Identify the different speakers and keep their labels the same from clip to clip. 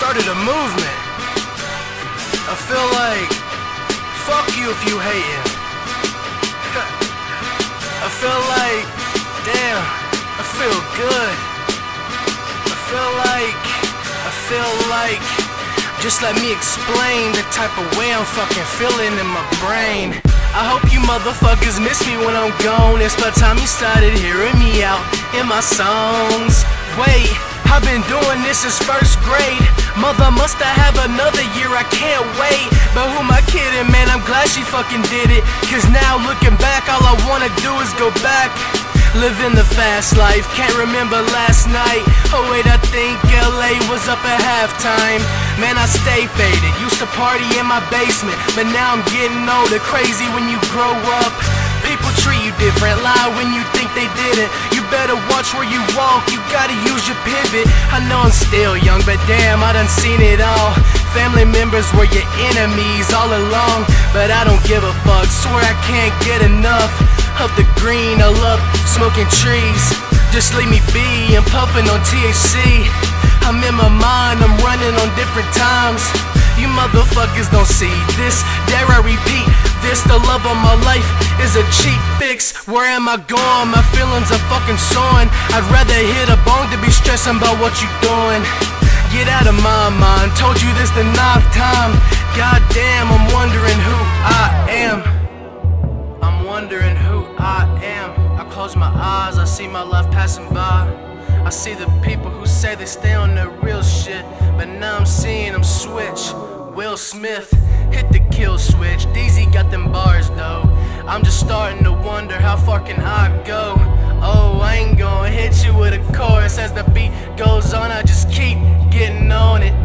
Speaker 1: started a movement. I feel like, fuck you if you hating. I feel like, damn, I feel good. I feel like, just let me explain the type of way I'm fucking feeling in my brain. I hope you motherfuckers miss me when I'm gone. It's about time you started hearing me out in my songs. Wait, I've been doing this since first grade. Mother musta have another year, I can't wait. But who am I kidding, man, I'm glad she fucking did it. Cause now looking back, all I wanna do is go back. Living the fast life, can't remember last night. Oh wait, I think LA was up at halftime. Man, I stay faded, used to party in my basement. But now I'm getting older, crazy when you grow up. People treat you different, lie when you think they didn't. You better watch where you walk, you gotta use your pivot. I know I'm still young, but damn, I done seen it all. Family members were your enemies all along. But I don't give a fuck, swear I can't get enough of the green. I love smoking trees, just leave me be. I'm puffing on THC, I'm in my mind, I'm running on different times. You motherfuckers don't see this, dare I repeat this, the love of my life is a cheap fix. Where am I going? My feelings are fucking soaring. I'd rather hit a bong to be stressing about what you doing. Get out of my mind, told you this the 9th time. Goddamn, I'm wondering who I am. I'm wondering who I am. I close my eyes, I see my life passing by. I see the people who say they stay on their real shit, but now I'm seeing them switch. Will Smith hit the kill switch. DZ got them bars though. I'm just starting to wonder how far can I go. Oh, I ain't gonna hit you with a chorus. As the beat goes on, I just keep getting on it.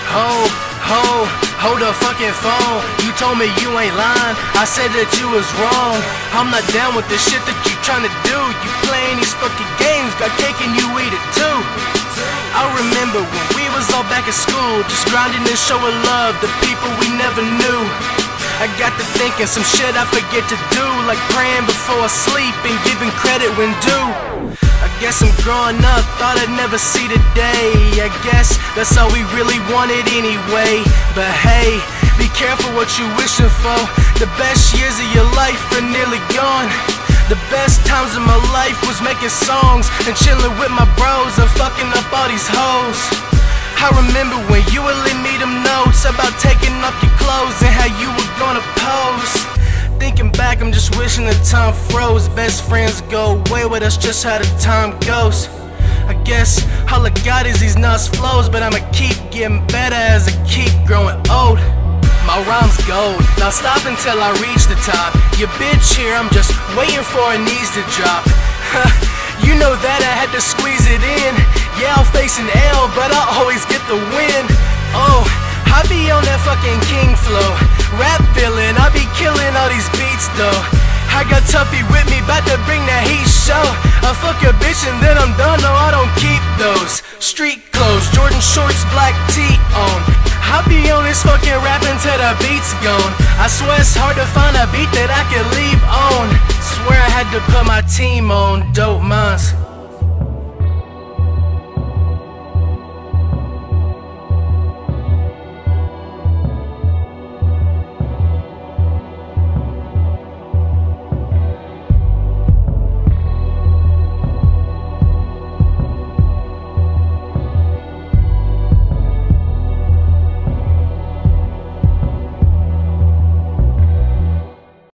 Speaker 1: Hold the fucking phone. You told me you ain't lying, I said that you was wrong. I'm not down with the shit that you tryna do. You playing these fucking games, got cake and you eat it too. I remember when we was all back at school, just grinding and showing love to people we never knew. I got to thinking some shit I forget to do, like praying before I sleep and giving credit when due. I guess I'm growing up, thought I'd never see the day. I guess that's all we really wanted anyway. But hey, be careful what you wishing for. The best years of your life are nearly gone. The best times of my life was making songs and chilling with my bros and fucking up all these hoes. I remember when you would leave me them notes about taking off your clothes and how you were gonna pose. Thinking back, I'm just wishing the time froze. Best friends go away with us, just how the time goes. I guess all I got is these nuts flows, but I'ma keep getting better as I keep growing old. My rhyme's gold, now stop until I reach the top. Your bitch here, I'm just waiting for her knees to drop. You know that I had to squeeze it in. Yeah, I'm facing L, but I always get the win. Oh, I be on that fucking king flow. Rap feeling, I be killing all these beats though. I got Tuffy with me, bout to bring that heat show. I fuck a bitch and then I'm done, no I don't keep those. Street clothes, Jordan shorts, black tee on. I be on this fucking rapping till the beat's gone. I swear it's hard to find a beat that I can leave on. Swear I had to put my team on Dope Minds.